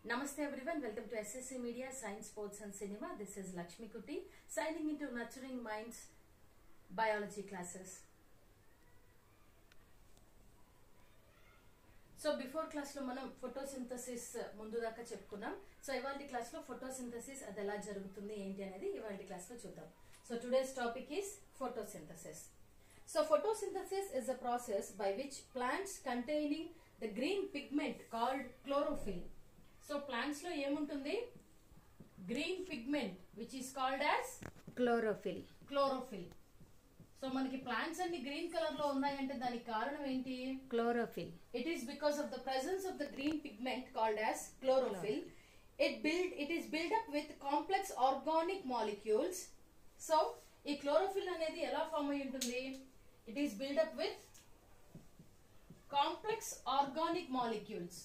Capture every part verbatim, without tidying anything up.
Namaste everyone, welcome to S S C Media, Science, Sports and Cinema. This is Lakshmi Kuti, signing into Nurturing Minds biology classes. So before క్లాస్లో మనం photosynthesis ముందు దాకా చెప్పుకున్నాం. So ఇవాళ క్లాస్లో photosynthesis అది ఎలా జరుగుతుంది ఏంటి అనేది ఇవాళ క్లాస్లో చూద్దాం. So today's topic is photosynthesis. So photosynthesis is a process by which plants containing the green pigment called chlorophyll. So plants లో ఏముంటుంది? Green pigment which is called as chlorophyll. Chlorophyll. So మనకి ప్లాంట్స్ అన్ని green colour లో ఉన్నాయంటే దానికి కారణం ఏంటి? Chlorophyll. It is because of the presence of the green pigment called as chlorophyll. It build it is build up with complex organic molecules. So ఈ chlorophyll అనేది ఎలా ఫామ్ అయి ఉంటుంది? It is build up with complex organic molecules.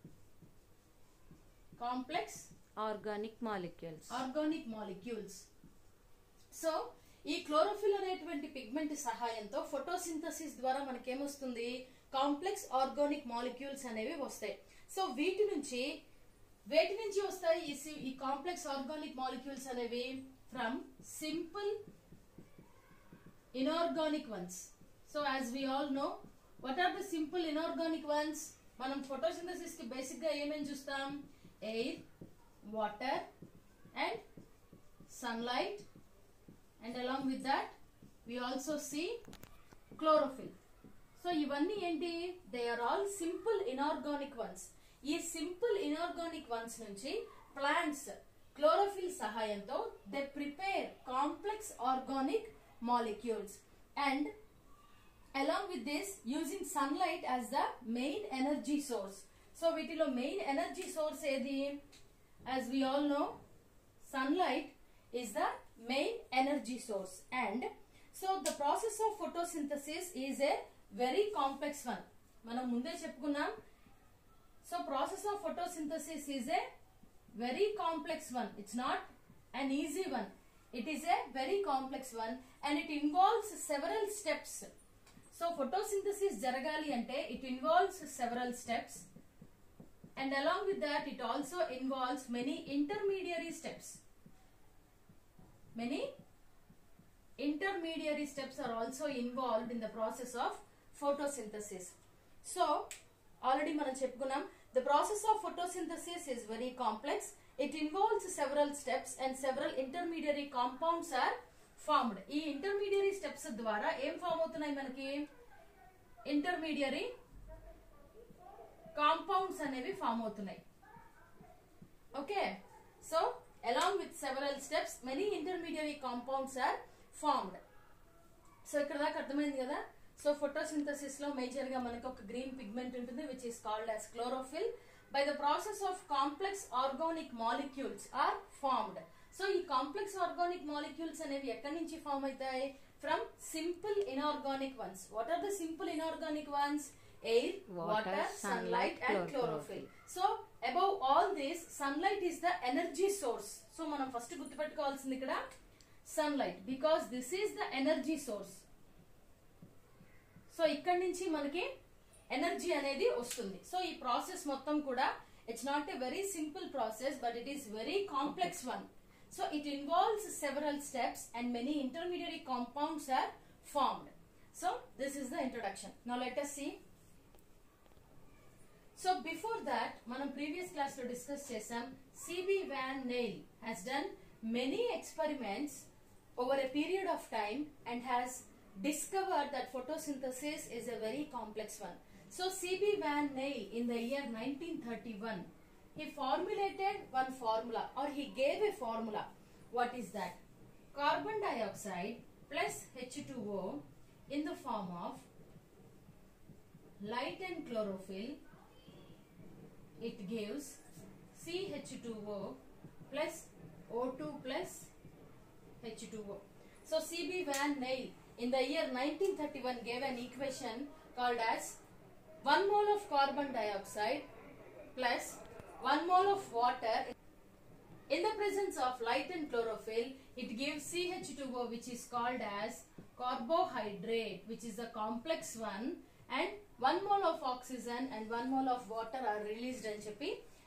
Complex organic molecules. Organic molecules. So ఈ chlorophyll అనేటువంటి pigment సహాయంతో photosynthesis ద్వారా మనకేమొస్తుంది? కాంప్లెక్స్ ఆర్గానిక్ మాలిక్యూల్స్ అనేవి వస్తాయి. సో వీటి నుంచి వేటి నుంచి వస్తాయి ఈ కాంప్లెక్స్ ఆర్గానిక్ మాలిక్యూల్స్ అనేవి? From simple inorganic ones. So as we all know what are the simple inorganic ones? మనం ఫోటోసింథసిస్ కి బేసిక్ గా ఏమేమి చూస్తాం? Air, water and sunlight. And along with that we also see chlorophyll. So ఇవన్నీ ఏంటి? They are all simple inorganic ones. ఈ simple inorganic ones నుంచి plants chlorophyll సహాయంతో they prepare complex organic molecules, and along with this using sunlight as the main energy source. So వీటిలో main energy source ఏది? As we all know, sunlight is the main energy source, and so the process of photosynthesis is a very complex one. మనం ముందే చెప్పుకున్నాం. So process of photosynthesis is a very complex one. It's not an easy one. It is a very complex one and it involves several steps. So photosynthesis జరగాలి అంటే it involves several steps, and along with that it also involves many intermediary steps. Many intermediary steps are also involved in the process of photosynthesis. So already మనం చెప్పుకున్నాం, the process of photosynthesis is very complex. It involves several steps and several intermediary compounds are formed. ఈ intermediary steps ద్వారా ఏం form అవుతున్నాయి మనకి? intermediary compounds అనేవి form అవుతున్నాయి. Okay, so along with several steps many intermediary compounds are formed. So ఇక్కడ దాకా అర్థమైంది కదా? సో ఫోటోసింథసిస్ లో మేజర్ గా మనకు ఒక గ్రీన్ పిగ్మెంట్ ఉంటుంది which is called as chlorophyll. By the process of complex organic molecules are formed. So ఈ కాంప్లెక్స్ ఆర్గానిక్ మాలిక్యూల్స్ అనేవి ఎక్కడి నుంచి ఫామ్ అవుతాయి? From simple inorganic ones. What are the simple inorganic ones? Air, water, water sunlight and chlorophyll. So above all this, sunlight is the energy source. So మనం first గుర్తుపెట్టుకోవాల్సింది ఇక్కడ sunlight, because this is the energy source. So ఇక్కడ నుంచి మనకి energy అనేది వస్తుంది. So ఈ process మొత్తం కూడా it's not a very simple process, but it is very complex one. So it involves several steps and many intermediary compounds are formed. So this is the introduction. Now let us see. So before that మనం previous class లో discuss చేసాం. C B Van Neel has done many experiments over a period of time and has discovered that photosynthesis is a very complex one. So C B Van Neel in the year nineteen thirty-one he formulated one formula, or he gave a formula. What is that? Carbon dioxide plus H two O in the form of light and chlorophyll, it gives C H two O plus O two plus H two O. So C B Van Neel in the year nineteen thirty-one gave an equation called as one mole of carbon dioxide plus one mole of water in the presence of light and chlorophyll. It gives C H two O, which is called as carbohydrate, which is a complex one, and one mole of oxygen and one mole of water are released అని చెప్పి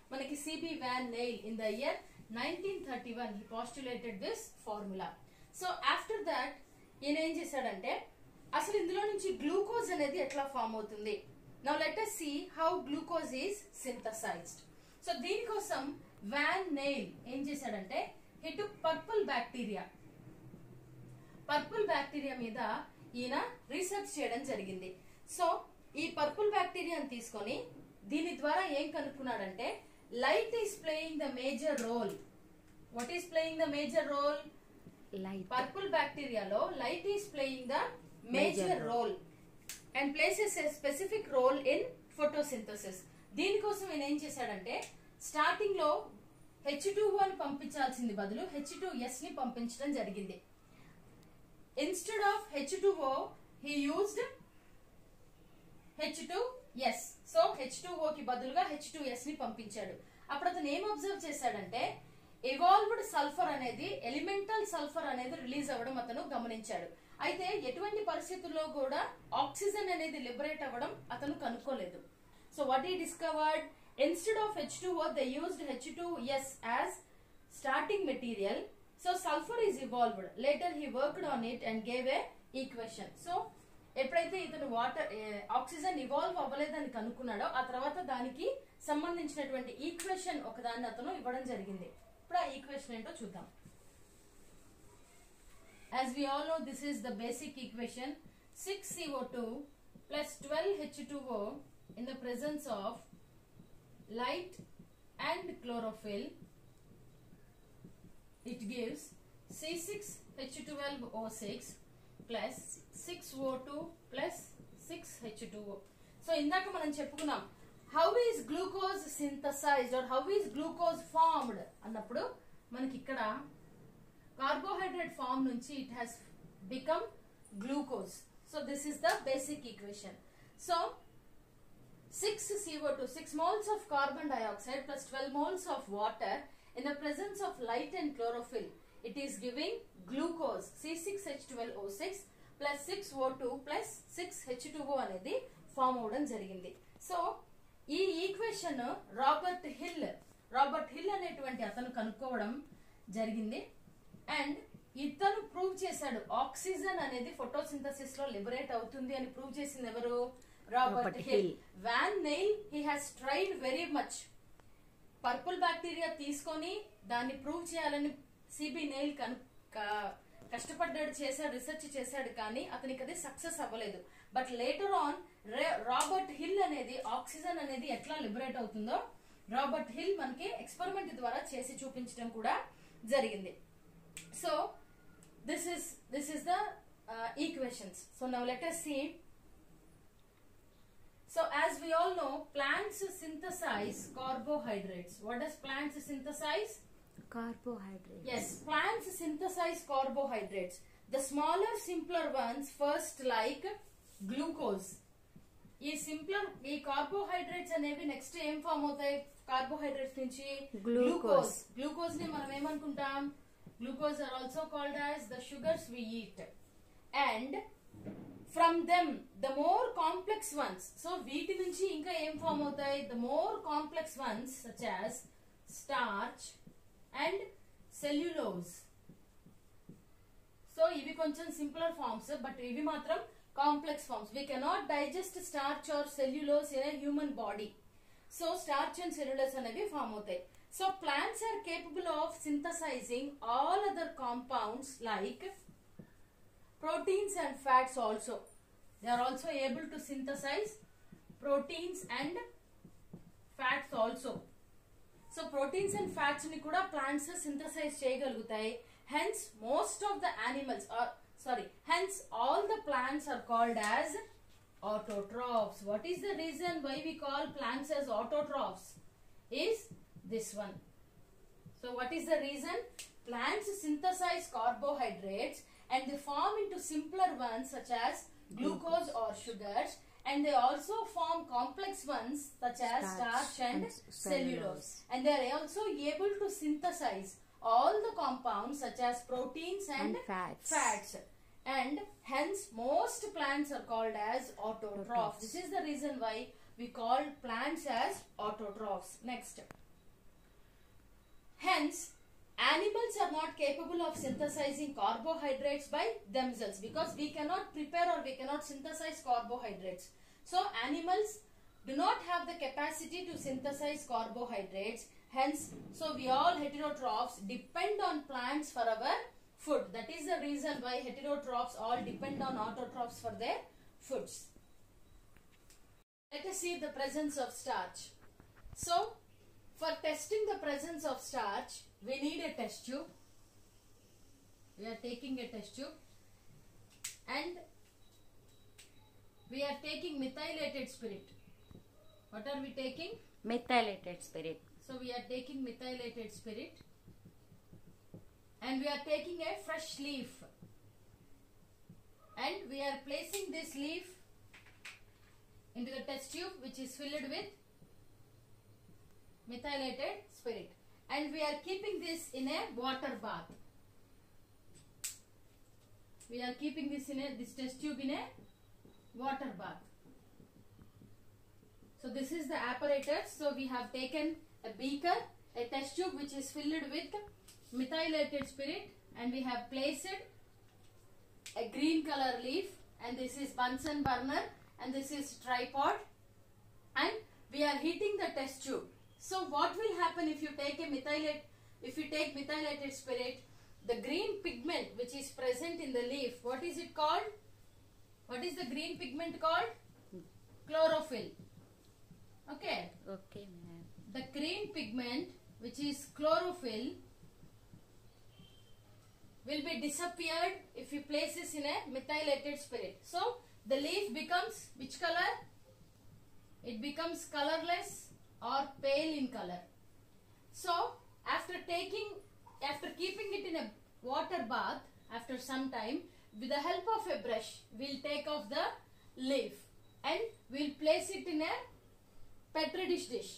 మనకి C B van Niel in the year nineteen thirty one he postulated this formula. So after that ఈయన ఏం చేశాడంటే అసలు ఇందులో నుంచి glucose అనేది ఎట్లా ఫామ్ అవుతుంది. Now let us see how glucose is synthesized. సో దీనికోసం వాన్ నెయిల్ ఏం చేశాడంటే he took purple bacteria purple bacteria మీద ఈయన రీసెర్చ్ చేయడం జరిగింది. సో ఈ పర్పుల్ బ్యాక్టీరియాని తీసుకొని దీని ద్వారా ఏం కనుక్కున్నాడంటే light is playing the major role. What is playing the major role? Light. Purple బ్యాక్టీరియాలో light is playing the major role and places a specific role in photosynthesis. దీనికోసం ఈయన ఏం చేశాడంటే స్టార్టింగ్ లో హెచ్ టూ ఓ ని పంపించాల్సింది బదులు హెచ్ టూ ఎస్ ని పంపించడం జరిగింది. Instead of H two O he used H two S. So H two O కి బదులుగా హెచ్ టూ ఎస్ ని పంపించాడు. అప్పుడు అతను ఏం అబ్జర్వ్ చేశాడంటే ఎవాల్వ్డ్ సల్ఫర్ అనేది ఎలిమెంటల్ సల్ఫర్ అనేది రిలీజ్ అవ్వడం అతను గమనించాడు. అయితే ఎటువంటి పరిస్థితుల్లో కూడా ఆక్సిజన్ అనేది లిబరేట్ అవ్వడం అతను కనుక్కోలేదు. So what he discovered, instead of H two O they used H two S as starting material. So sulfur is evolved. Later he worked on it and gave a equation. So ఎప్పుడైతే ఇతను water oxygen evolve అవ్వలేదని కనుక్కున్నాడో ఆ తర్వాత దానికి సంబంధించినటువంటి equation ఒకదాన్ని అతను ఇవ్వడం జరిగింది. ఇప్పుడు ఆ ఈక్వేషన్ ఏంటో చూద్దాం. As we all know, this is the basic equation. six C O two plus twelve H two O in the presence of light and chlorophyll, it gives C six H twelve O six plus six O two plus six H two O. So ఇందాక మనం చెప్పుకున్నాం how is glucose synthesized or how is glucose formed అన్నప్పుడు మనకి ఇక్కడ carbohydrate form నుంచి it has become glucose. So this is the basic equation. So six C O two, six moles of carbon dioxide plus twelve moles of water in the presence of light and chlorophyll, it is giving glucose C six H twelve O six plus six O two plus six H two O అనేది ఫామ్ అవడం జరిగింది. So ఈ equation Robert Hill Robert Hill అనేటువంటి అతను కనుక్కోవడం జరిగింది. And ఇతను ప్రూవ్ చేశాడు ఆక్సిజన్ అనేది ఫోటోసింథసిస్ లో లిబరేట్ అవుతుంది అని ప్రూవ్ చేసింది ఎవరు? Robert Hill. Van Niel he has tried very much. Purple bacteria తీసుకొని దాన్ని ప్రూవ్ చేయాలని సిబి నెయిల్ కష్టపడ్డాడు, చేశాడు, రీసెర్చ్ చేశాడు, కానీ అతనికి అది సక్సెస్ అవ్వలేదు. But later on Robert Hill అనేది ఆక్సిజన్ అనేది ఎట్లా లిబరేట్ అవుతుందో రాబర్ట్ హిల్ మనకి ఎక్స్పెరిమెంట్ ద్వారా చేసి చూపించడం కూడా జరిగింది. So this is this is the equations. So now let us see. So as we all know, plants synthesize carbohydrates. What does plants synthesize? Carbohydrates. Yes, plants synthesize carbohydrates. The smaller, simpler ones first, like glucose. ఈ simpler ఈ carbohydrates అనేవి next ఏం form అవుతాయి? Carbohydrates నుంచి glucose. Glucose ని మనం ఏమనుకుంటాం? Glucose are also called as the sugars we eat. And from them the more complex ones, so వీటి నుంచి ఇంకా ఏం ఫామ్ అవుతాయి? The more complex ones such as starch and cellulose. So ఇవి కొంచెం సింప్లర్ ఫార్మ్స్, బట్ ఇవి మాత్రం complex forms. We cannot digest starch or cellulose in a human body. So starch and cellulose అనేవి ఫామ్ అవుతాయి. So plants are capable of synthesizing all other compounds like proteins and fats also. They are also able to synthesize proteins and fats also. So proteins and fats ni kuda plants synthesize cheyagalugutayi. Hence most of the animals are sorry hence all the plants are called as autotrophs. What is the reason why we call plants as autotrophs? Is this one. So what is the reason? Plants synthesize carbohydrates and they form into simpler ones such as glucose or sugars, and they also form complex ones such as starch, starch and, and cellulose. And they are also able to synthesize all the compounds such as proteins and, and fats. fats. And hence most plants are called as autotrophs. This is the reason why we call plants as autotrophs. Next. Hence, animals are not capable of synthesizing carbohydrates by themselves because we cannot prepare or we cannot synthesize carbohydrates. So, animals do not have the capacity to synthesize carbohydrates. Hence, so we all heterotrophs depend on plants for our food. That is the reason why heterotrophs all depend on autotrophs for their foods. Let us see the presence of starch. So, for testing the presence of starch, we need a test tube. We are taking a test tube and we are taking methylated spirit. What are we taking? Methylated spirit. So we are taking methylated spirit and we are taking a fresh leaf and we are placing this leaf into the test tube which is filled with methylated spirit, and we are keeping this in a water bath. We are keeping this in a this test tube in a water bath. So this is the apparatus. So we have taken a beaker, a test tube which is filled with methylated spirit, and we have placed a green color leaf, and this is Bunsen burner, and this is tripod, and we are heating the test tube. So what will happen if you take a methylate, if you take methylated spirit, the green pigment which is present in the leaf, what is it called? What is the green pigment called? Chlorophyll. Okay. Okay, ma'am. The green pigment which is chlorophyll will be disappeared if you place this in a methylated spirit. So the leaf becomes which color? It becomes colorless or pale in color. So after taking, after keeping it in a water bath, after some time, with the help of a brush, we'll take off the leaf and we'll place it in a petri dish dish.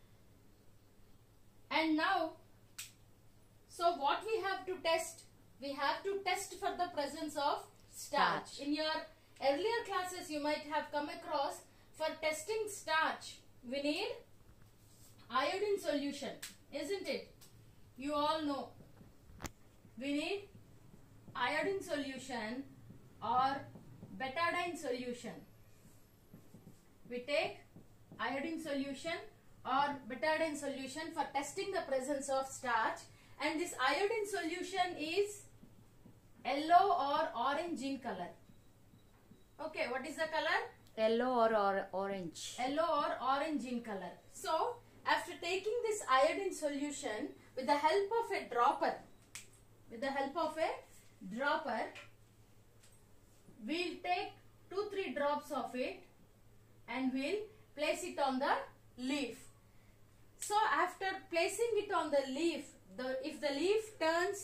And now, so what we have to test? We have to test for the presence of starch. Starch. In your earlier classes, you might have come across, for testing starch, we need iodine solution, isn't it? You all know. We need iodine solution or betadine solution. We take iodine solution or betadine solution for testing the presence of starch, and this iodine solution is yellow or orange in color. Okay, what is the color? Yellow or, or orange. Yellow or orange in color. So, after taking this iodine solution with the help of a dropper, with the help of a dropper, we'll take two three drops of it and we'll place it on the leaf. So after placing it on the leaf, the if the leaf turns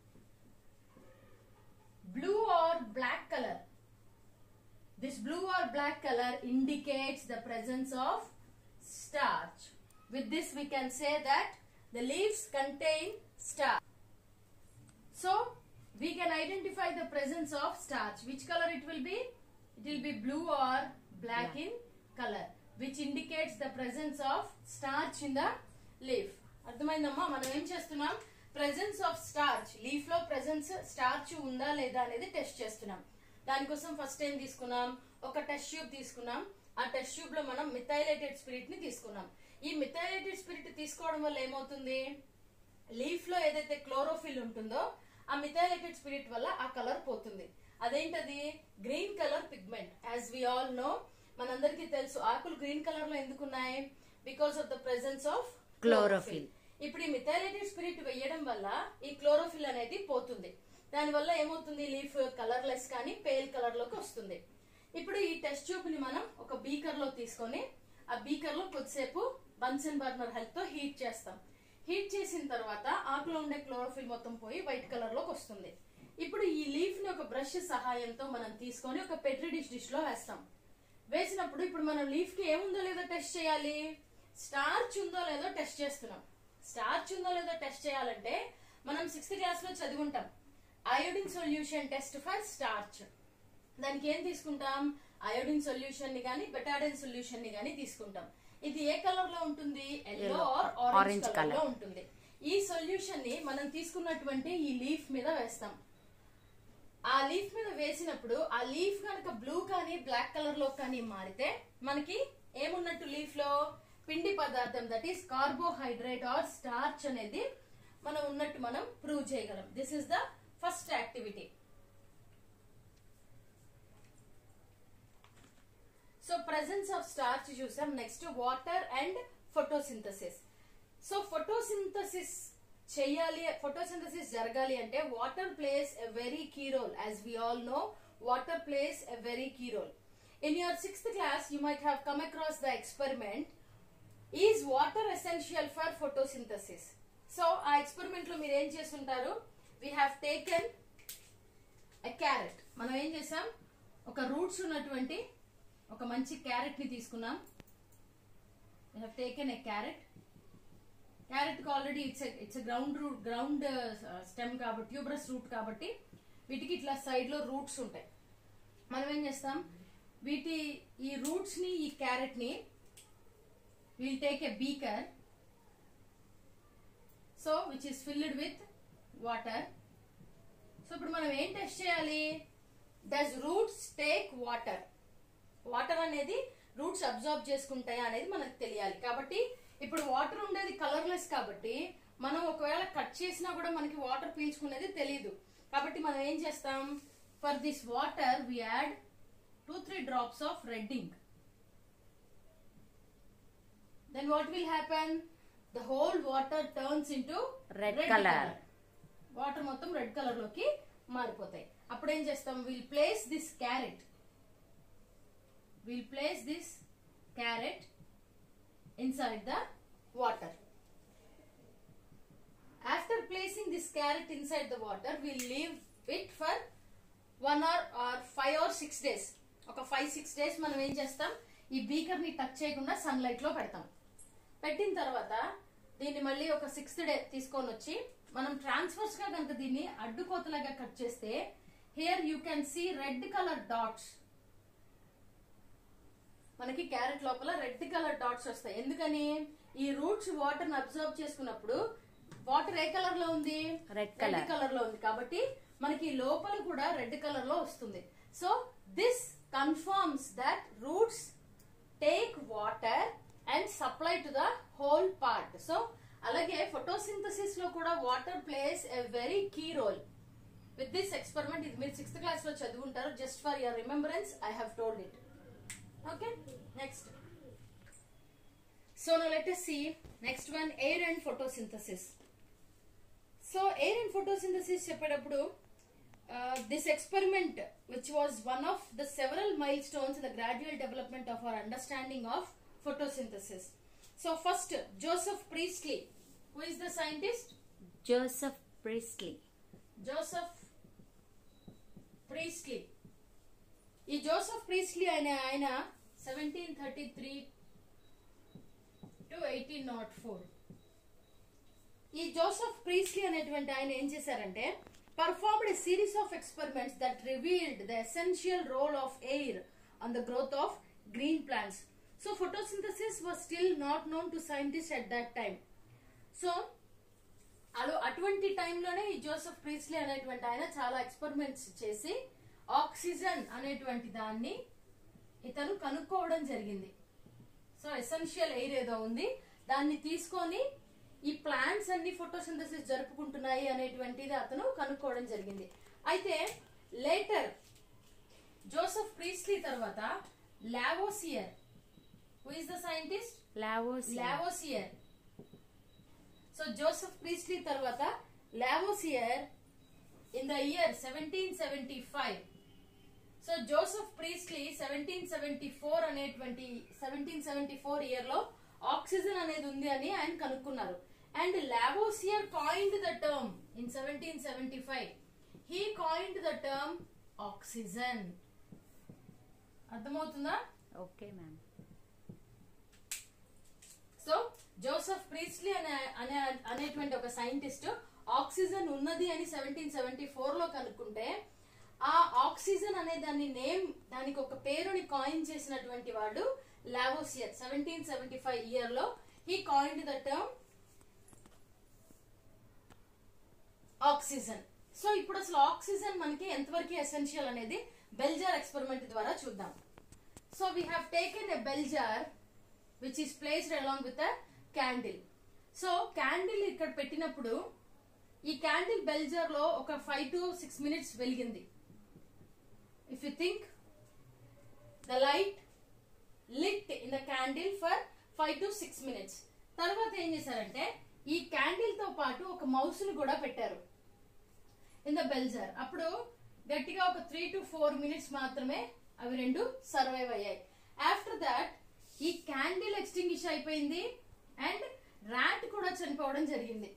blue or black color, this blue or black color indicates the presence of starch. With this we can say that the leaves contain starch. So we can identify the presence of starch. Which color it will be? It will be blue or black Yeah. in color, which indicates the presence of starch in the leaf. అర్థమైందమ్మా? మనం ఏం చేస్తున్నాం? presence of starch, leaf లో presence starch ఉందా లేదా అనేది test చేస్తున్నాం. దానికోసం ఫస్ట్ ఏం తీసుకున్నాం? ఒక టెస్ట్ ట్యూబ్ తీసుకున్నాం. ఆ టెస్ట్ ట్యూబ్ లో మనం మిథైలేటెడ్ స్పిరిట్ ని తీసుకున్నాం. ఈ మిథైలేటెడ్ స్పిరిట్ తీసుకోవడం వల్ల ఏమవుతుంది? లీఫ్ లో ఏదైతే క్లోరోఫిల్ ఉంటుందో ఆ మిథైలేటెడ్ స్పిరిట్ వల్ల ఆ కలర్ పోతుంది. అదేంటది? Green colour pigment. As we all know, మనందరికీ తెలుసు ఆకులు గ్రీన్ కలర్ లో ఎందుకున్నాయి? Because of the presence of chlorophyll. ఇప్పుడు ఈ మిథైలేటెడ్ స్పిరిట్ వేయడం వల్ల ఈ క్లోరోఫిల్ అనేది పోతుంది. దాని వల్ల ఏమవుతుంది? లీఫ్ కలర్లెస్ కానీ పేల్ కలర్ లోకి వస్తుంది. ఇప్పుడు ఈ టెస్ట్ ట్యూబ్ ని మనం ఒక బీకర్ లో తీసుకొని ఆ బీకర్ లో కొద్దిసేపు బన్సన్ బర్నర్ హెల్ప్ తో హీట్ చేస్తాం. హీట్ చేసిన తర్వాత ఆకులో ఉండే క్లోరోఫిల్ మొత్తం పోయి వైట్ కలర్ లోకి వస్తుంది. ఇప్పుడు ఈ లీఫ్ ని ఒక బ్రష్ సహాయంతో మనం తీసుకొని ఒక పెట్రీ డిష్ డిష్ లో వేస్తాం. వేసినప్పుడు ఇప్పుడు మనం లీఫ్ కి ఏముందో లేదో టెస్ట్ చేయాలి. స్టార్చ్ ఉందో లేదో టెస్ట్ చేస్తున్నాం. స్టార్చ్ ఉందో లేదో టెస్ట్ చేయాలంటే మనం సిక్స్త్ క్లాస్ లో చదువుకుంటాం iodine solution test for starch. దానికి ఏం తీసుకుంటాం? అయోడిన్ సొల్యూషన్ ని గానీ బెటాడిన్ సొల్యూషన్ ని గానీ తీసుకుంటాం. ఇది ఏ కలర్ లో ఉంటుంది? ఎల్లో ఆర్ ఆరెంజ్ కలర్ లో ఉంటుంది. ఈ సొల్యూషన్ ని మనం తీసుకున్నటువంటి ఈ లీఫ్ మీద వేస్తాం. ఆ లీఫ్ మీద వేసినప్పుడు ఆ లీఫ్ కనుక బ్లూ కానీ బ్లాక్ కలర్ లో కానీ మారితే మనకి ఏమున్నట్టు లీఫ్ లో పిండి పదార్థం, that is carbohydrate or starch అనేది మనం ఉన్నట్టు మనం ప్రూవ్ చేయగలం. This is the first activity. So presence of starch చూసాం. Next water and photosynthesis. So photosynthesis చేయాలి, ఫోటోసింథసిస్ జరగాలి అంటే water plays a very key role. As we all know, water plays a very key role. In your sixth class, you might have come across the experiment. Is water essential for photosynthesis? So, ఆ experiment లో మీరు ఏం చేస్తుంటారు? We have taken a carrot. మనం ఏం చేసాం? ఒక roots ఉన్నటువంటి ఒక మంచి క్యారెట్ ని తీసుకున్నాం. We have taken a carrot. Carrot కి already it's it's ground root, ground stem కాబట్టి, ట్యూబరస్ రూట్ కాబట్టి వీటికి ఇట్లా సైడ్ లో రూట్స్ ఉంటాయి. మనం ఏం చేస్తాం? వీటి ఈ రూట్స్ ని, ఈ క్యారెట్ ని will take a beaker, so which is filled with water. So ఇప్పుడు మనం ఏం టెస్ట్ చేయాలి? Does roots take water? Water అనేది రూట్స్ అబ్జార్బ్ చేసుకుంటాయా అనేది మనకు తెలియాలి. కాబట్టి ఇప్పుడు వాటర్ ఉండేది కలర్లెస్ కాబట్టి మనం ఒకవేళ కట్ చేసినా కూడా మనకి వాటర్ పీల్చుకునేది తెలియదు. కాబట్టి మనం ఏం చేస్తాం? For this water we add two three drops of red ink. Then what will happen? The whole water turns into red, red color. color. Water మొత్తం రెడ్ కలర్ లోకి మారిపోతాయి. అప్పుడు ఏం చేస్తాం? We'll place this carrot. We'll place this carrot inside the water. After placing this carrot inside the water, we'll leave it for one hour or five or six days. ఒక five six days మనం ఏం చేస్తాం? ఈ beaker ని touch చేయకుండా sun light లో పెడతాం. పెట్టిన తర్వాత దీన్ని మళ్ళీ ఒక సిక్స్త్ డే తీసుకొని వచ్చి మనం ట్రాన్స్ఫర్స్ గా కనుక దీన్ని అడ్డుకోతలాగా కట్ చేస్తే here you can see red colour dots. మనకి క్యారెట్ లోపల రెడ్ కలర్ డాట్స్ వస్తాయి. ఎందుకని? ఈ రూట్స్ వాటర్ ని అబ్జర్వ్ చేసుకున్నప్పుడు వాటర్ ఏ కలర్ లో ఉంది? రెడ్ కలర్ లో ఉంది. కాబట్టి మనకి లోపల కూడా రెడ్ కలర్ లో వస్తుంది. So this confirms that roots take water and supply to the whole part. So alage photosynthesis lo kuda water plays a very key role. With this experiment, ఇది మీరు sixth class లో చదువుంటారు. Just for your remembrance, I have told it. Okay, next. So now let us see next one, air and photosynthesis. So air and photosynthesis చెప్పేటప్పుడు Uh, this experiment, which was one of the several milestones in the gradual development of our understanding of photosynthesis. So first, Joseph Priestley. Who is the scientist? Joseph Priestley. Joseph Priestley. ఈ Joseph Priestley ఆయన ఆయన seventeen thirty three to eighteen naught four. ఈ Joseph Priestley అనేటువంటి ఆయన ఏం చేశారంటే performed a series of experiments that revealed the essential role of air on the growth of green plants. So photosynthesis was still not known to scientists at that time. So అలో అటువంటి టైంలోనే ఈ Joseph Priestley అనేటువంటి ఆయన చాలా experiments చేసి oxygen అనేటువంటి దాన్ని ఇతను కనుక్కోవడం జరిగింది. సో ఎసెన్షియల్ ఎయిర్ ఏదో ఉంది, దాన్ని తీసుకొని ఈ ప్లాంట్స్ అన్ని ఫోటోసింథసిస్ జరుపుకుంటున్నాయి అనేటువంటిది అతను కనుక్కోవడం జరిగింది. అయితే లేటర్ జోసెఫ్ ప్రీస్లీ తర్వాత Lavoisier. Who is the scientist? Lavoisier. Lavoisier. So Joseph Priestley తర్వాత Lavoisier in the year seventeen seventy five. So Joseph Priestley seventeen seventy four అనేటువంటి సెవెంటీన్ సెవెంటీ ఫోర్ ఇయర్ లో oxygen అనేది ఉంది అని ఆయన కనుక్కున్నారు. And Lavoisier coined the term in seventeen seventy five. He coined the term oxygen. అర్థమవుతుందా? Okay ma'am. So Joseph Priestley అనే అనే అనేటువంటి ఒక సైంటిస్ట్ ఆక్సిజన్ ఉన్నది అని సెవెంటీన్ సెవెంటీ ఫోర్ లో కనుక్కుంటే ఆ ఆక్సిజన్ అనే దాని నేమ్, దానికి ఒక పేరుని కాయిన్ చేసినటువంటి వాడు Lavoisier. Seventeen seventy five year లో he coined the term oxygen. So ఇప్పుడు అసలు ఆక్సిజన్ మనకి ఎంతవరకు ఎసెన్షియల్ అనేది బెల్ జార్ ఎక్స్పెరిమెంట్ ద్వారా చూద్దాం. So we have taken a bell jar which is placed along with a candle. So candle ఇక్కడ పెట్టినప్పుడు ఈ క్యాండిల్ బెల్ జార్ లో ఒక ఫైవ్ టు సిక్స్ మినిట్స్ వెలిగింది. If you think the light lit in the candle for five to six minutes. తర్వాత ఏం చేశారంటే ఈ క్యాండిల్ తో పాటు ఒక మౌస్ ను కూడా పెట్టారు ఇన్ ద బెల్ జార్. అప్పుడు గట్టిగా ఒక త్రీ టు ఫోర్ మినిట్స్ మాత్రమే అవి రెండు సర్వైవ్ అయ్యాయి. ఆఫ్టర్ దాట్ ఈ క్యాండిల్ ఎక్స్టింగ్విష్ అయిపోయింది అండ్ ర్యాట్ కూడా చనిపోవడం జరిగింది.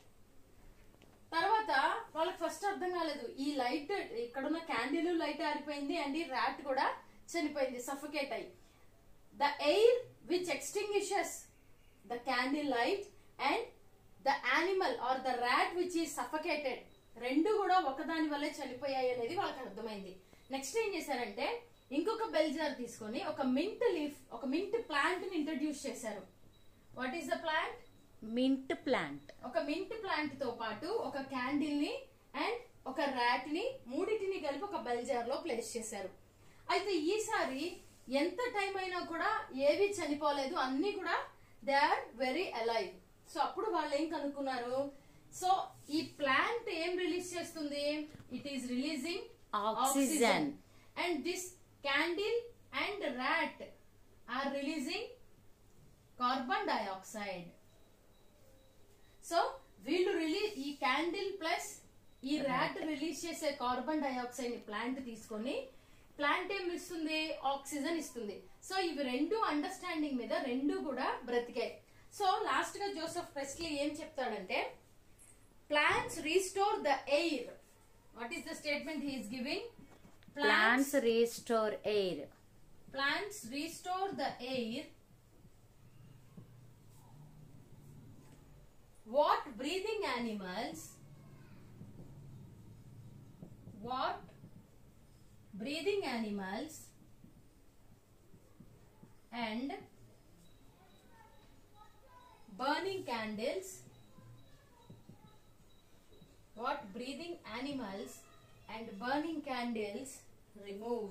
తర్వాత వాళ్ళకి ఫస్ట్ అర్థం కాలేదు, ఈ లైట్ ఇక్కడున్న క్యాండిల్ లైట్ ఆరిపోయింది అండ్ ఈ ర్యాట్ కూడా చనిపోయింది సఫకేట్ అయ్యి. The air which extinguishes the candle light and the animal or the rat which is suffocated రెండు కూడా ఒకదాని వల్లే చనిపోయాయి అనేది వాళ్ళకి అర్థమైంది. నెక్స్ట్ ఏం చేశారంటే ఇంకొక బెల్ జార్ తీసుకొని ఒక మింట్ లీఫ్ ఒక మింట్ ప్లాంట్ ని ఇంట్రడ్యూస్ చేశారు. What is the plant? Mint plant. ఒక మింట్ ప్లాంట్ తో పాటు ఒక క్యాండిల్ ని అండ్ ఒక ర్యాట్ ని మూడింటిని కలిపి ఒక బెల్ జార్ లో ప్లేస్ చేశారు. అయితే ఈసారి ఎంత టైం అయినా కూడా ఏవి చనిపోలేదు, అన్ని కూడా they are very alive. So అప్పుడు వాళ్ళు ఏం కనుక్కున్నారు, సో ఈ ప్లాంట్ ఏం రిలీజ్ చేస్తుంది? It is releasing oxygen and this candle and rat are releasing carbon dioxide. So వీళ్ళు రిలీజ్ ఈ క్యాండిల్ ప్లస్ ఈ ర్యాట్ రిలీజ్ చేసే కార్బన్ డైఆక్సైడ్ ని ప్లాంట్ తీసుకొని ప్లాంట్ ఏం ఇస్తుంది? ఆక్సిజన్ ఇస్తుంది. సో ఇవి రెండు అండర్స్టాండింగ్ మీద రెండు కూడా బ్రతికాయి. సో లాస్ట్ గా జోసెఫ్ ప్రెస్లీ ఏం చెప్తాడంటే plants restore the air. What is the statement he is giving? Plants restore air. Plants restore the air. What breathing animals? What breathing animals and burning candles? What breathing animals and burning candles remove?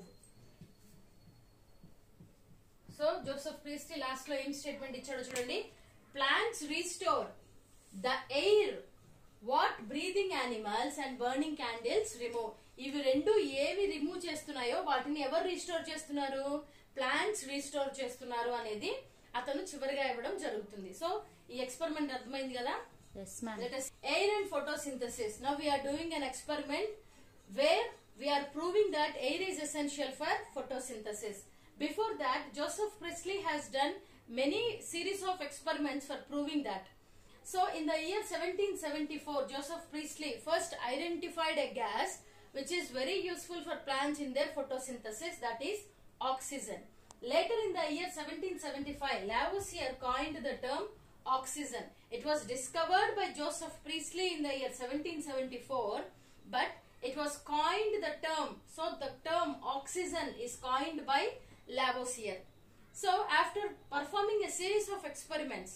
So Joseph Priestley last లో ఏం statement ఇచ్చాడో చూడండి. Plants restore the air. What breathing animals and burning candles remove? ఇవి రెండు ఏవి remove చేస్తున్నాయో వాటిని ఎవరు restore చేస్తున్నారు? ప్లాంట్స్ రీస్టోర్ చేస్తున్నారు అనేది అతను చివరిగా ఇవ్వడం జరుగుతుంది. సో ఈ ఎక్స్పెరిమెంట్ అర్థమైంది కదా? Yes, ma'am. Let us air and photosynthesis. Now we are doing an experiment where we are proving that air is essential for photosynthesis. Before that, Joseph Priestley has done many series of experiments for proving that. So in the year seventeen seventy-four, Joseph Priestley first identified a gas which is very useful for plants in their photosynthesis, that is oxygen. Later in the year seventeen seventy-five, Lavoisier coined the term oxygen. It was discovered by Joseph Priestley in the year seventeen seventy-four, but it was coined the term. So the term oxygen is coined by Lavoisier. So after performing a series of experiments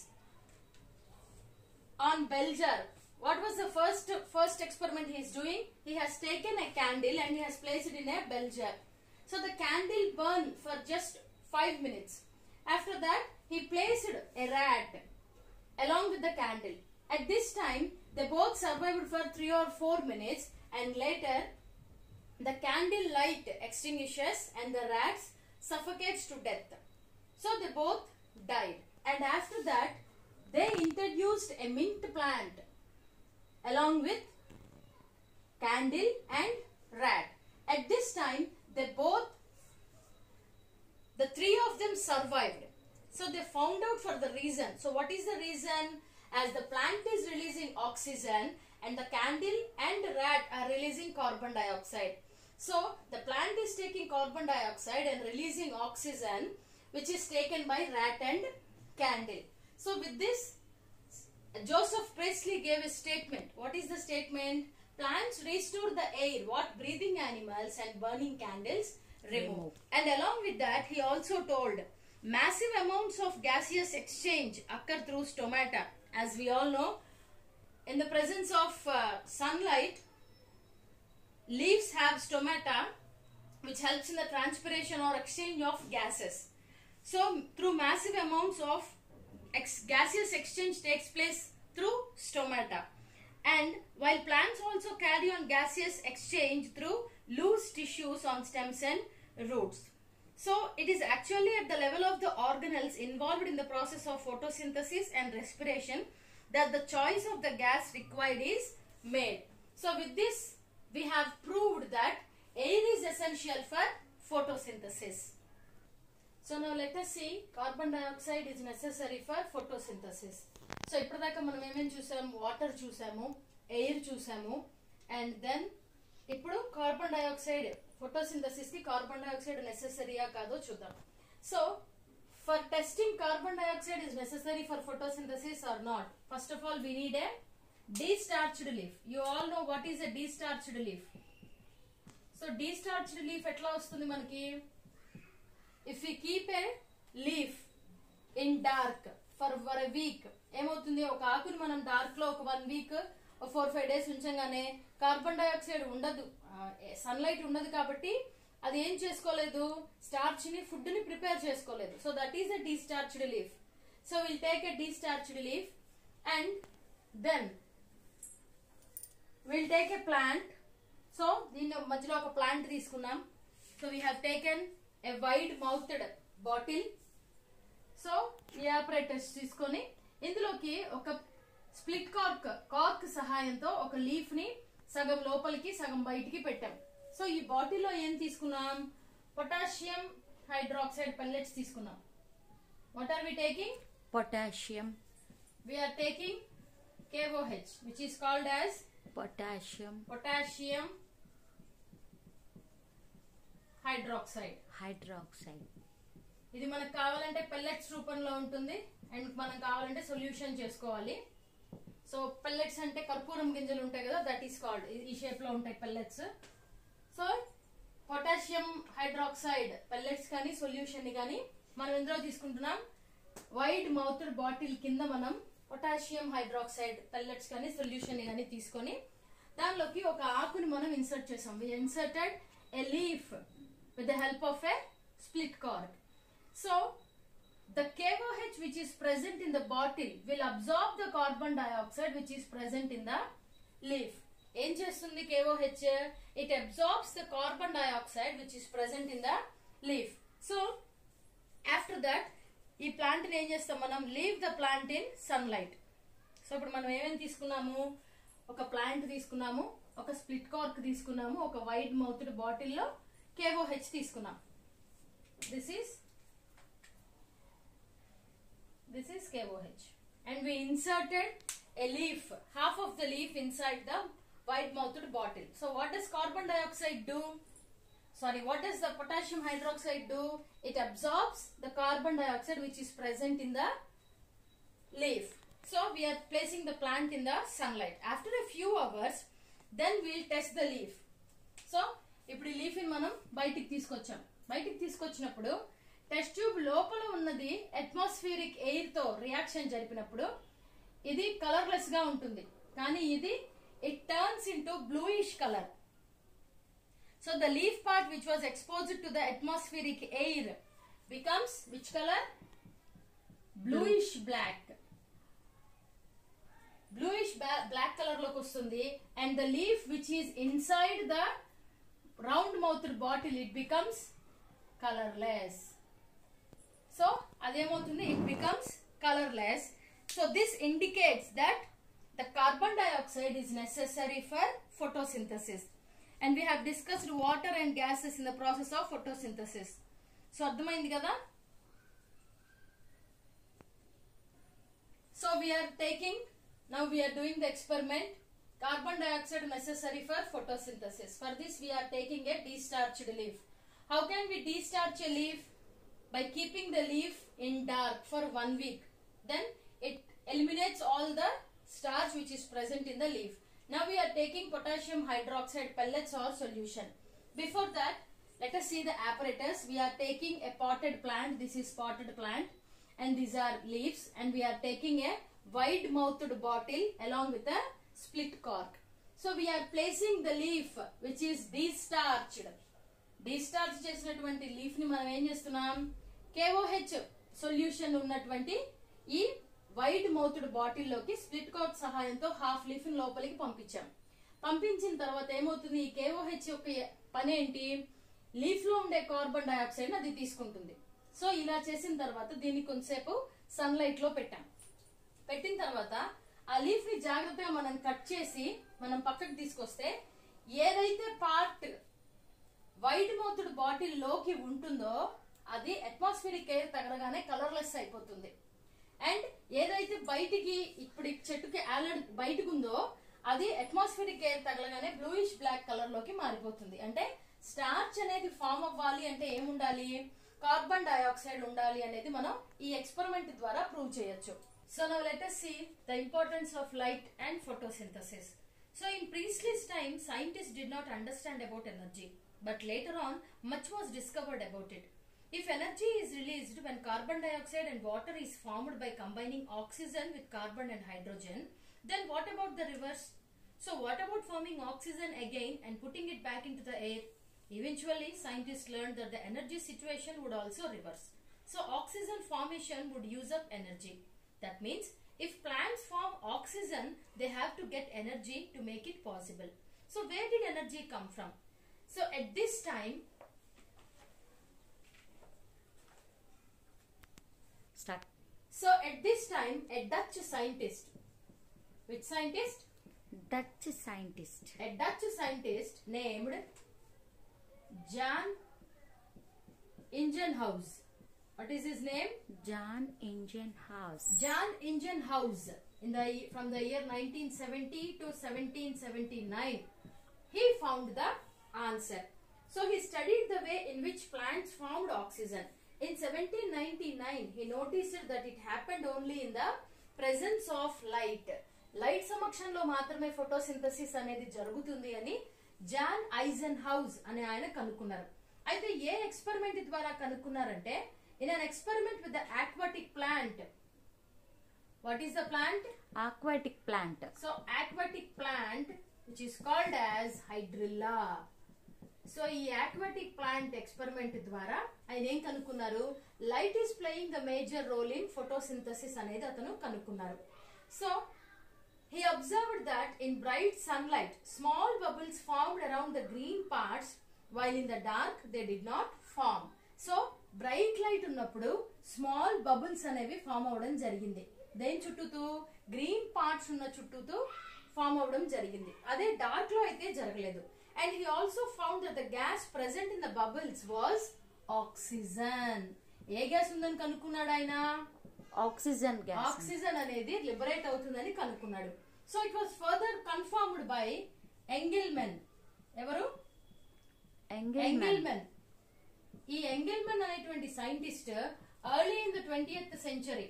on bell jar, what was the first first experiment he is doing? He has taken a candle and he has placed it in a bell jar. So the candle burned for just five minutes. After that, he placed a rat along with the candle. At this time, they both survived for three or four minutes, and later the candle light extinguishes and the rats suffocates to death. So they both died. And after that, they introduced a mint plant along with candle and rat. At this time, they both, the three of them survived. So they found out for the reason. So what is the reason? As the plant is releasing oxygen and the candle and rat are releasing carbon dioxide. So the plant is taking carbon dioxide and releasing oxygen, which is taken by rat and candle. So with this, Joseph Priestley gave a statement. What is the statement? Plants restore the air, what breathing animals and burning candles remove. remove. And along with that, he also told massive amounts of gaseous exchange occur through stomata. As we all know, in the presence of uh, sunlight, leaves have stomata which helps in the transpiration or exchange of gases. So through massive amounts of ex gaseous exchange takes place through stomata. And while plants also carry on gaseous exchange through loose tissues on stems and roots. So it is actually at the level of the organelles involved in the process of photosynthesis and respiration that the choice of the gas required is made. So with this we have proved that air is essential for photosynthesis. So now let us see carbon dioxide is necessary for photosynthesis. So ఇప్పటిదాకా మనం ఏమేం చూసాము, water చూసాము, air చూసాము, and then ఇప్పుడు carbon dioxide photosynthesis కి carbon dioxide నెసెసరీయా కాదో చూద్దాం. So for testing carbon dioxide is necessary for photosynthesis or not, first of all we need a de-starched leaf. You all know what is a de-starched leaf. So de-starched leaf ఎట్లా వస్తుంది మనకి? If we keep a leaf in dark for for a week, ఏమవుతుంది, ఒక ఆకుని మనం dark లో ఒక one week four five days ఉంచగానే కార్బన్ డైఆక్సైడ్ ఉండదు, సన్లైట్ ఉండదు కాబట్టి అది ఏం చేసుకోలేదు, స్టార్చ్ ని ఫుడ్ ని ప్రిపేర్ చేసుకోలేదు. So that is a destarched leaf. So will take a destarched leaf and then will take a plant. So దీని మధ్యలో ఒక ప్లాంట్ తీసుకున్నాం. So we have taken a wide mouthed bottle. So ఈ apparatus తీసుకొని ఇందులోకి ఒక split cork cork సహాయంతో ఒక లీఫ్ ని సగం లోపలికి సగం బయటికి పెట్టాం. సో ఈ బాటిల్లో ఏం తీసుకున్నాం, పొటాషియం హైడ్రాక్సైడ్ పెల్లెట్స్ తీసుకున్నాం. What are we taking? Potassium. We are taking K O H, which is called as Potassium. potassium hydroxide. Hydroxide. ఇది మనకు కావాలంటే పెల్లెట్స్ రూపంలో ఉంటుంది అండ్ మనం కావాలంటే సొల్యూషన్ చేసుకోవాలి. సో పెల్లెట్స్ అంటే కర్పూరం గింజలు ఉంటాయి కదా, దట్ ఈస్ కాల్డ్, ఈ షేప్ లో ఉంటాయి pellets. So potassium hydroxide pellets కానీ సొల్యూషన్ ని కానీ మనం ఇందులో తీసుకుంటున్నాం. వైడ్ మౌత్డ్ బాటిల్ కింద మనం పొటాషియం హైడ్రాక్సైడ్ పెల్లెట్స్ కానీ సొల్యూషన్ ని కానీ తీసుకొని దానిలోకి ఒక ఆకుని మనం ఇన్సర్ట్ చేసాం. We inserted a leaf with the help of a split cork. So the K O H which is present in the bottle will absorb the carbon dioxide which is present in the leaf. ఏం చేస్తుంది K O H? It absorbs the carbon dioxide which is present in the leaf. So after that ఈ plant ని ఏం చేస్తాం మనం, leave the plant in sunlight. So ఇప్పుడు మనం ఏమేమి తీసుకున్నాము, ఒక ప్లాంట్ తీసుకున్నాము, ఒక స్ప్లిట్ కార్క్ తీసుకున్నాము, ఒక వైడ్ మౌత్డ్ బాటిల్లో K O H తీసుకున్నాం. This is This is K O H and we inserted a leaf, half of the leaf inside the wide mouthed bottle. So what does carbon dioxide do? Sorry, what does the potassium hydroxide do? It absorbs the carbon dioxide which is present in the leaf. So we are placing the plant in the sunlight. After a few hours, then we will test the leaf. So ఇప్పుడు ఈ leaf ని మనం బయటికి తీసుకొచ్చాం. బయటికి తీసుకొచ్చినప్పుడు test tube లోపల ఉన్నది అట్మాస్ఫియరిక్ ఎయిర్ తో రియాక్షన్ జరిపినప్పుడు ఇది కలర్లెస్ గా ఉంటుంది, కానీ ఇది it turns into bluish colour. So the leaf part which was exposed to the atmospheric air becomes which colour? Bluish black. Bluish black colour లోకి వస్తుంది. And the leaf which is inside the round mouthed bottle it becomes colourless. So అదేమవుతుంది, it becomes colorless. So this indicates that the carbon dioxide is necessary for photosynthesis and we have discussed water and gases in the process of photosynthesis. So అర్థమైంది కదా. So we are taking, now we are doing the experiment, carbon dioxide necessary for photosynthesis. For this we are taking a de-starched leaf. How can we de-starch a leaf? By keeping the leaf in dark for one week. Then it eliminates all the starch which is present in the leaf. Now we are taking potassium hydroxide pellets or solution. Before that, let us see the apparatus. We are taking a potted plant. This is potted plant and these are leaves, and we are taking a wide mouthed bottle along with a split cork. So we are placing the leaf which is destarched. Destarch చేసినటువంటి leaf ని మనం ఏం చేస్తున్నాం, K O H solution ఉన్నటువంటి ఈ wide mouthed bottle లోకి split cork సహాయంతో half leaf ని లోపలికి పంపించాం. పంపించిన తర్వాత ఏమవుతుంది, ఈ K O H యొక్క పని ఏంటి, లీఫ్ లో ఉండే కార్బన్ డైఆక్సైడ్ అది తీసుకుంటుంది. సో ఇలా చేసిన తర్వాత దీన్ని కొంతసేపు సన్ లైట్ లో పెట్టాం. పెట్టిన తర్వాత ఆ లీఫ్ ని జాగ్రత్తగా మనం కట్ చేసి మనం పక్కకు తీసుకొస్తే ఏదైతే పార్ట్ వైడ్ మౌత్డ్ బాటిల్ లోకి ఉంటుందో అది అట్మాస్ఫియరిక్ ఎయిర్ తగలగానే కలర్లెస్ అయిపోతుంది. అండ్ ఏదైతే బయటికి ఇప్పుడు చెట్టుకి ఆలర్డ్ బయటకు ఉందో అది అట్మాస్ఫియరిక్ ఎయిర్ తగలగానే బ్లూయిష్ బ్లాక్ కలర్ లోకి మారిపోతుంది. అంటే స్టార్చ్ అనేది ఫామ్ అవ్వాలి అంటే ఏముండాలి, కార్బన్ డైఆక్సైడ్ ఉండాలి అనేది మనం ఈ ఎక్స్పెరిమెంట్ ద్వారా ప్రూవ్ చేయొచ్చు. So now let us see the importance of light and photosynthesis. So in Priestley's time, scientists did not understand about energy, but later on much was discovered about it. If energy is released when carbon dioxide and water is formed by combining oxygen with carbon and hydrogen, then what about the reverse? So what about forming oxygen again and putting it back into the air? Eventually, scientists learned that the energy situation would also reverse. So oxygen formation would use up energy. That means if plants form oxygen, they have to get energy to make it possible. So where did energy come from? So at this time, Start. so at this time, a Dutch scientist, which scientist? Dutch scientist. A Dutch scientist named Jan Ingenhousz. What is his name? Jan Ingenhousz. Jan Ingenhousz. In the from the year nineteen seventy to seventeen seventy-nine, he found the answer. So he studied the way in which plants formed oxygen. In seventeen ninety-nine, he noticed that it happened only in the presence of light. Light సమక్షంలో మాత్రమే photosynthesis అనేది జరుగుతుంది అని John ఐజెన్హౌజ్ అనే ఆయన కనుక్కున్నారు. అయితే ఏ experiment ద్వారా కనుక్కున్నారంటే, in an experiment with the aquatic plant. What is the plant? Aquatic plant. So aquatic plant which is called as hydrilla. So ఈ aquatic plant experiment ద్వారా ఆయన ఏం కనుక్కున్నారు, light is playing the major role in photosynthesis అనేది అతను కనుక్కున్నారు. So he observed that in bright sunlight small bubbles formed around the green parts while in the dark they did not form. So bright light ఉన్నప్పుడు small bubbles అనేవి form అవడం జరిగింది. దేని చుట్టూతూ, green parts ఉన్న చుట్టూతూ form అవడం జరిగింది. అదే dark లో అయితే జరగలేదు. And he also found that the gas present in the bubbles was oxygen. ఏ గ్యాస్ ఉందని కనుక్కున్నాడు ఆయన? Oxygen gas. ఆక్సిజన్ అనేది లిబరేట్ అవుతుందని కనుక్కున్నాడు. So it was further confirmed by Engelmann. ఎవరు? ఎంగిల్మెన్. ఈ ఎంగిల్మెన్ అనేటువంటి scientist early in the twentieth century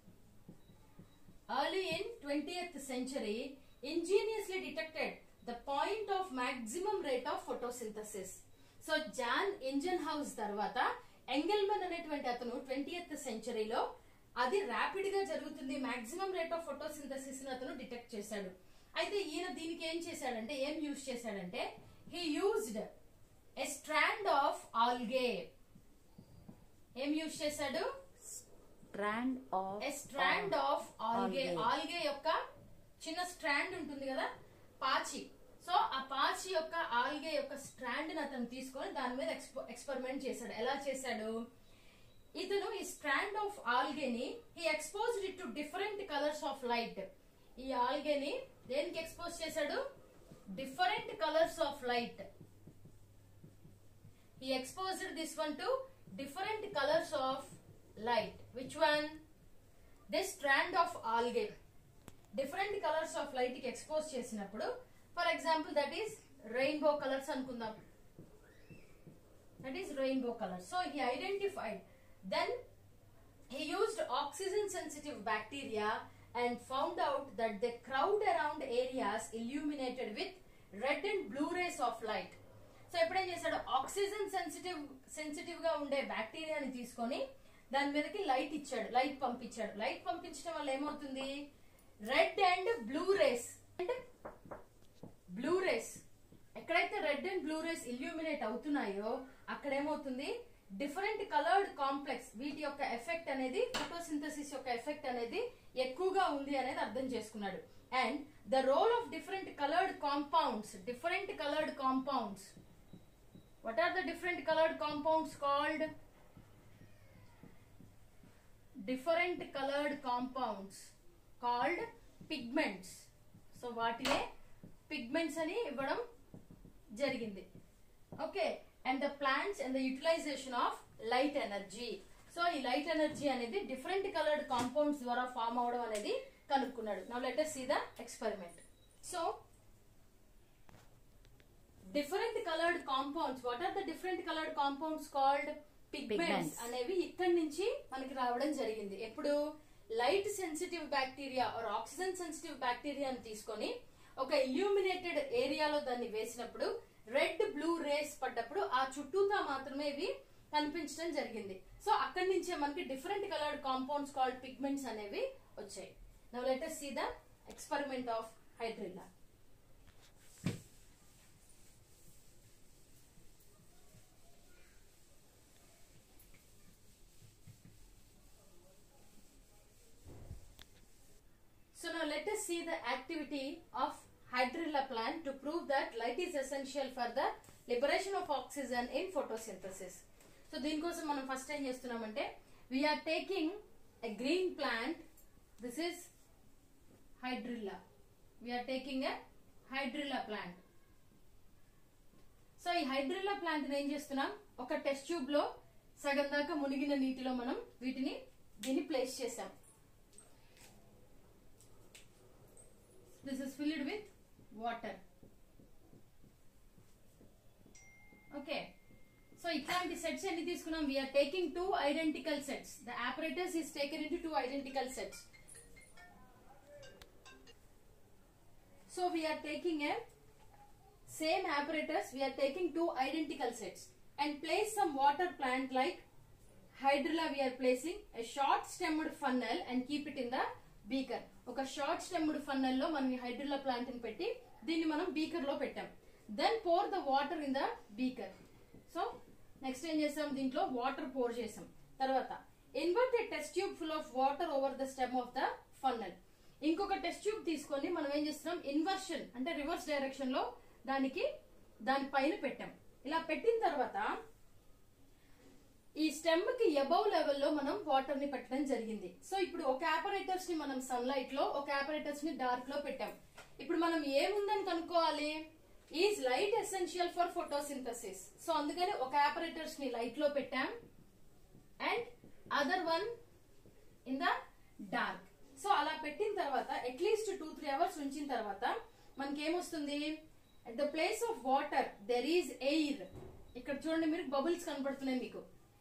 early in twentieth century ingeniously detected the point of maximum rate of photosynthesis. So John Ingenhousz తర్వాత Engelmann అనేటువంటి అతను twentieth సెంచరీలో అది rapid గా జరుగుతుంది, maximum rate of photosynthesis ని అతను డిటెక్ట్ చేశాడు. అయితే ఈయన దీనికి ఏం చేశాడంటే, ఏం యూజ్ చేశాడంటే, he used a strand of algae. ఏం యూజ్ చేశాడు? Strand of a strand of algae. algae యొక్క చిన్న స్ట్రాండ్ ఉంటుంది కదా, పాచి. సో ఆ పాచి యొక్క ఆల్గే యొక్క స్ట్రాండ్ ని అతను తీసుకొని దాని మీద ఎక్స్పెరిమెంట్ చేశాడు. ఎలా చేశాడు? ఇతను ఈ స్ట్రాండ్ ఆఫ్ ఆల్గేని he exposed it to different colours of light. ఈ ఆల్గేని దేనికి ఎక్స్పోజ్ చేశాడు? Different colours of light. He exposed this one to different colors of light. Which one? This strand of algae. Different colors of light ki expose chesinappudu, for example, that is rainbow colors anukundam. That is rainbow colors. So he identified. Then he used oxygen sensitive bacteria and found out that they crowd around areas illuminated with red and blue rays of light. So ఎప్పుడేం చేశాడు, oxygen sensitive sensitive గా ఉండే బ్యాక్టీరియాని తీసుకొని దాని మీదకి light ఇచ్చాడు, light పంపించాడు. Light పంపించడం వల్ల ఏమవుతుంది, red and blue rays and blue rays ఎక్కడైతే red and blue rays illuminate అవుతున్నాయో అక్కడ ఏమవుతుంది, డిఫరెంట్ కలర్డ్ కాంప్లెక్స్ వీటి యొక్క ఎఫెక్ట్ అనేది ఫోటోసింథసిస్ యొక్క ఎఫెక్ట్ అనేది ఎక్కువగా ఉంది అనేది అర్థం చేసుకున్నాడు. And the role of different coloured compounds different coloured compounds what are the different colored compounds called? Different colored compounds called pigments. So వాటినే pigments అని ఇవ్వడం జరిగింది. Okay, and the plants and the utilization of light energy. So ఈ light energy అనేది different colored compounds ద్వారా form అవడం అనేది కనుక్కున్నాడు. Now let us see the experiment. So different colored compounds, what are the different colored compounds called? Pigments అనేవి ఇక్కడి నుంచి మనకి రావడం జరిగింది. ఎప్పుడు light sensitive bacteria or oxygen sensitive బ్యాక్టీరియాని తీసుకొని ఒక ఇల్యూమినేటెడ్ ఏరియాలో దాన్ని వేసినప్పుడు రెడ్ బ్లూ రేస్ పడ్డప్పుడు ఆ చుట్టూతా మాత్రమే ఇవి కనిపించడం జరిగింది. సో అక్కడి నుంచే మనకి different coloured compounds called pigments అనేవి వచ్చాయి. Now let us see the experiment of hydrilla. So now let us see the activity of hydrilla plant to prove that light is essential for the liberation of oxygen in photosynthesis. So దీనికోసం మనం first ఏం చేస్తున్నామంటే we are taking a green plant. This is hydrilla. We are taking a hydrilla plant. So ఈ hydrilla plant ని ఏం చేస్తున్నాం, ఒక test tube లో సగం దాకా మునిగిన నీటిలో మనం వీటిని దీన్ని ప్లేస్ చేసాం. This is filled with water. Okay. So ఇట్లాంటి సెట్స్ ఎన్ని తీసుకున్నాం, we are taking two identical sets. The apparatus is taken into two identical sets. So we are taking a same apparatus, we are taking two identical sets and place some water plant like hydrilla. We are placing a short stemmed funnel and keep it in the beaker. ఒక short stemmed funnel లో మనం hydrilla plant ని పెట్టి దీన్ని మనం beaker లో పెట్టాం. Then pour the water in the beaker. So next ఏం చేసాం, దీంట్లో వాటర్ పోర్ చేసాం. తర్వాత invert a test tube full of water over the stem of the funnel. ఇంకొక టెస్ట్ ట్యూబ్ తీసుకొని మనం ఏం చేస్తున్నాం, ఇన్వర్షన్ అంటే రివర్స్ డైరెక్షన్ లో దానికి దాని పైన పెట్టాం. ఇలా పెట్టిన తర్వాత ఈ స్టెమ్ కి అబౌవ్ లెవెల్లో మనం వాటర్ ని పెట్టడం జరిగింది. సో ఇప్పుడు ఒక ఆపరేటర్స్ ని మనం సన్లైట్ లో, ఒక ఆపరేటర్స్ ని డార్క్ లో పెట్టాం. ఇప్పుడు మనం ఏముందని కనుక్కోవాలి, is light essential for photosynthesis. So అందుకని ఒక ఆపరేటర్స్ ని లైట్ లో పెట్టాం and other one in the dark. So అలా పెట్టిన తర్వాత అట్లీస్ట్ టూ త్రీ అవర్స్ ఉంచిన తర్వాత మనకి ఏమొస్తుంది, at the place of water there is air. ఇక్కడ చూడండి మీరు బబుల్స్ కనబడుతున్నాయి మీకు.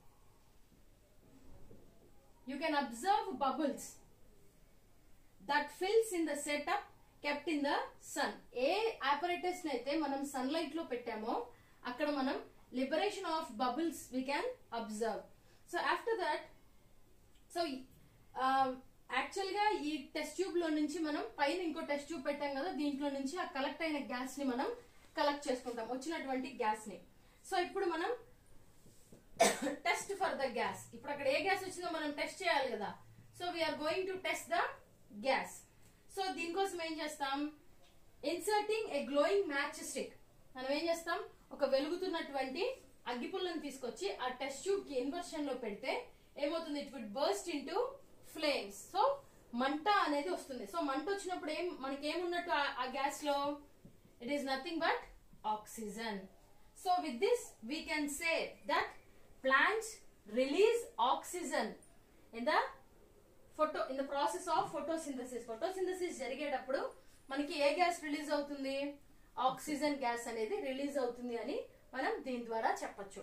You can observe bubbles that fills in the setup kept in the sun. A apparatus నైతే మనం సన్లైట్ లో పెట్టామో అక్కడ మనం liberation of bubbles we can observe. So after that, so uh, actual గా ఈ టెస్ట్ ట్యూబ్ లో నుంచి మనం పైన ఇంకో టెస్ట్ ట్యూబ్ పెట్టాం కదా, దీంట్లో నుంచి ఆ కలెక్ట్ అయిన గ్యాస్ ని మనం కలెక్ట్ చేసుకుంటాం, వచ్చినటువంటి గ్యాస్ ని. సో ఇప్పుడు మనం టెస్ట్ ఫర్ ద గ్యాస్, ఇప్పుడు అక్కడ ఏ గ్యాస్ వచ్చిందో మనం టెస్ట్ చేయాలి కదా. So we are going to test the gas. So దీనికోసం ఏం చేస్తాం, inserting a glowing match stick. మనం ఏం చేస్తాం, ఒక వెలుగుతున్నటువంటి అగ్గిపుల్లను తీసుకొచ్చి ఆ టెస్ట్ ట్యూబ్ కి ఇన్వర్షన్ లో పెడితే ఏమవుతుంది, it will burst into flames. So మంట అనేది వస్తుంది. సో మంట వచ్చినప్పుడు ఏం మనకి ఏమున్నట్టు ఆ గ్యాస్ లో, it is nothing but oxygen. So with this we can say that plants release oxygen in the photo in the process of photosynthesis. photosynthesis జరిగేటప్పుడు మనకి ఏ గ్యాస్ రిలీజ్ అవుతుంది, ఆక్సిజన్ గ్యాస్ అనేది రిలీజ్ అవుతుంది అని మనం దీని ద్వారా చెప్పొచ్చు.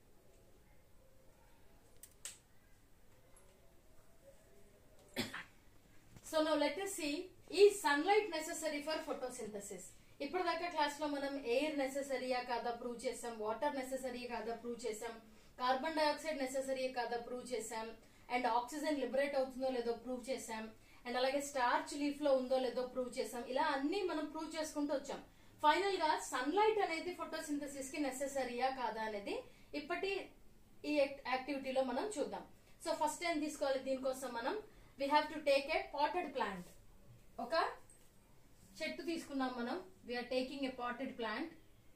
So now let us see, is sunlight necessary for photosynthesis? ఇప్పుడు దాకా క్లాస్ లో మనం ఎయిర్ నెసెసరీయా కాదా ప్రూవ్ చేసాం, వాటర్ నెసెసరీ కాదా ప్రూవ్ చేసాం, కార్బన్ డైఆక్సైడ్ నెసెసరీ కాదా ప్రూవ్ చేసాం, అండ్ ఆక్సిజన్ లిబరేట్ అవుతుందో లేదో ప్రూవ్ చేసాం, అండ్ అలాగే స్టార్చ్ లీఫ్ లో ఉందో లేదో ప్రూవ్ చేసాం. ఇలా అన్ని మనం ప్రూవ్ చేసుకుంటూ వచ్చాం. ఫైనల్ గా సన్లైట్ అనేది ఫోటోసింథసిస్ కి నెసెసరీయా కాదా అనేది ఇప్పటి ఈ యాక్టివిటీలో మనం చూద్దాం. సో ఫస్ట్ ఏం తీసుకోవాలి, దీనికోసం మనం we have to take a potted plant. ఒక చెట్టు తీసుకున్నాం మనం. We are taking a potted plant.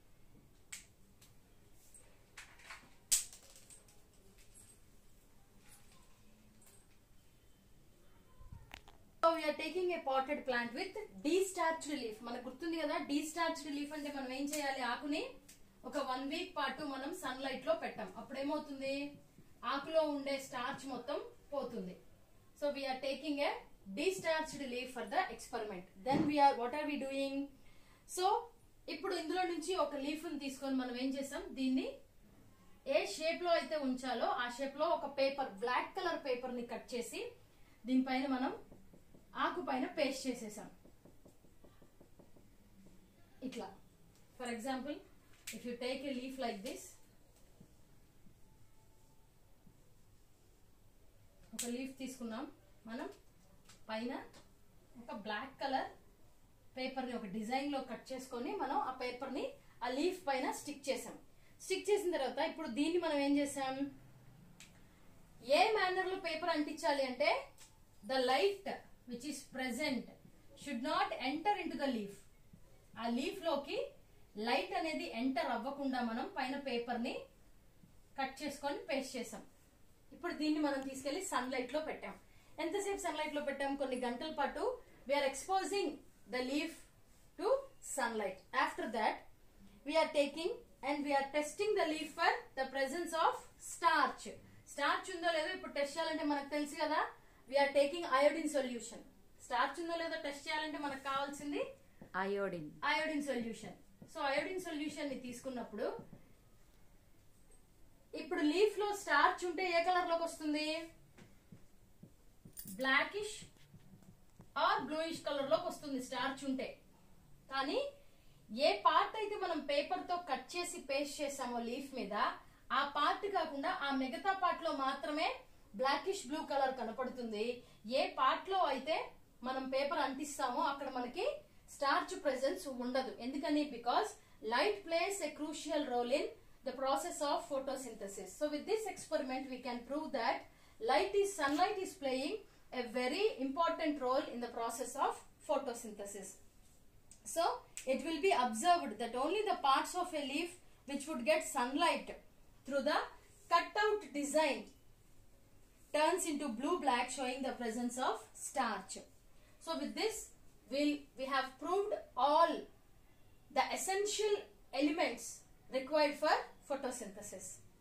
So we are taking a potted plant with destarched leaf. మనకు గుర్తుంది కదా, destarched leaf అంటే మనం ఏం చేయాలి, ఆకుని ఒక వన్ వీక్ పాటు మనం సన్లైట్ లో పెట్టాం. అప్పుడు ఏమవుతుంది, ఆకులో ఉండే స్టార్చ్ మొత్తం పోతుంది. So we are taking a destarched leaf for the experiment. Then we are what are we doing? So ఇప్పుడు ఇందులో నుంచి ఒక లీఫ్ ని తీసుకొని మనం ఏం చేసాం, దీన్ని ఏ షేప్ లో అయితే ఉంచాలో ఆ షేప్ లో ఒక పేపర్, బ్లాక్ కలర్ పేపర్ ని కట్ చేసి దీనిపైన మనం ఆకు పైన పేస్ట్ చేసేసాం ఇట్లా. For example if you take a leaf like this, ఒక లీఫ్ తీసుకున్నాం మనం, పైన ఒక బ్లాక్ కలర్ పేపర్ ని ఒక డిజైన్ లో కట్ చేసుకొని మనం ఆ పేపర్ ని ఆ లీఫ్ పైన స్టిక్ చేసాం. స్టిక్ చేసిన తర్వాత ఇప్పుడు దీన్ని మనం ఏం చేసాం, ఏ మేనర్ లో పేపర్ అంటించాలి అంటే the light which is present should not enter into the leaf. ఆ లీఫ్ లోకి లైట్ అనేది ఎంటర్ అవ్వకుండా మనం పైన పేపర్ ని కట్ చేసుకొని పేస్ట్ చేసాం. ఇప్పుడు దీన్ని మనం తీసుకెళ్లి సన్లైట్ లో పెట్టాం. ఎంతసేపు సన్లైట్ లో పెట్టాం, కొన్ని గంటల పాటు we are exposing the leaf to sunlight. After that we are taking and we are testing the leaf for the presence of starch. Starch ఉందో లేదో ఇప్పుడు టెస్ట్ చేయాలంటే మనకు తెలుసు కదా, we are taking iodine solution. Starch ఉందో లేదో టెస్ట్ చేయాలంటే మనకు కావాల్సింది iodine iodine solution. So iodine solution ని తీసుకున్నప్పుడు ఇప్పుడు లీఫ్ లో స్టార్చ్ ఉంటే ఏ కలర్ లోకి వస్తుంది, బ్లాకిష్ ఆర్ బ్లూయిష్ కలర్ లోకి వస్తుంది స్టార్చ్ ఉంటే. కానీ ఏ పార్ట్ అయితే మనం పేపర్ తో కట్ చేసి పేస్ట్ చేసామో లీఫ్ మీద, ఆ పార్ట్ కాకుండా ఆ మిగతా పార్ట్ లో మాత్రమే బ్లాకిష్ బ్లూ కలర్ కనపడుతుంది. ఏ పార్ట్ లో అయితే మనం పేపర్ అంటిస్తామో అక్కడ మనకి స్టార్చ్ ప్రెసెన్స్ ఉండదు. ఎందుకని, because light plays a crucial role in the process of photosynthesis. So with this experiment we can prove that light is sunlight is playing a very important role in the process of photosynthesis. So it will be observed that only the parts of a leaf which would get sunlight through the cut out design turns into blue black, showing the presence of starch. So with this we'll, we have proved all the essential elements required for photosynthesis.